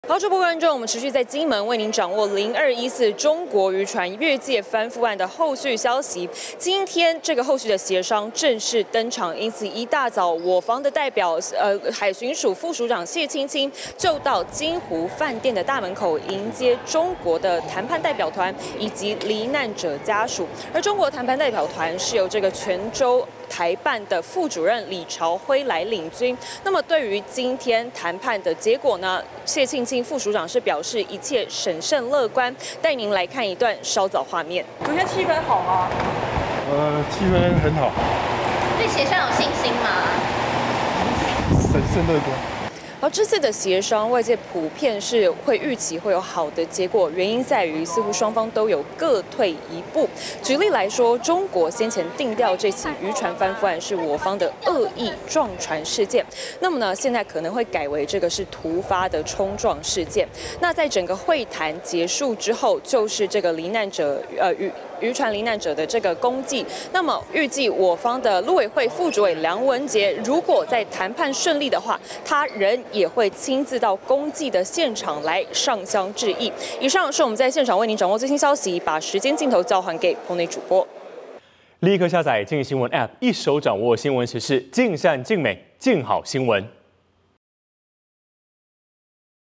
好，主播观众，我们持续在金门为您掌握0214中国渔船越界翻覆案的后续消息。今天这个后续的协商正式登场，因此一大早，我方的代表海巡署副署长谢青青就到金湖饭店的大门口迎接中国的谈判代表团以及罹难者家属。而中国谈判代表团是由这个泉州台办的副主任李朝辉来领军。那么对于今天谈判的结果呢，谢庆青副署长是表示一切审慎乐观，带您来看一段稍早画面。 昨天气氛好吗？ 气氛很好。 对协商有信心吗？ 审慎乐观。 而这次的协商，外界普遍是会预期会有好的结果，原因在于似乎双方都有各退一步。举例来说，中国先前定调这起渔船翻覆案是我方的恶意撞船事件，那么呢，现在可能会改为这个是突发的冲撞事件。那在整个会谈结束之后，就是这个罹难者渔船罹难者的这个公祭。那么预计我方的陆委会副主委梁文杰，如果在谈判顺利的话，他人也会亲自到公祭的现场来上香致意。以上是我们在现场为您掌握最新消息，把时间镜头交还给棚内主播。 立刻下载镜新闻 App， 一手掌握新闻时事，尽善尽美，尽好新闻。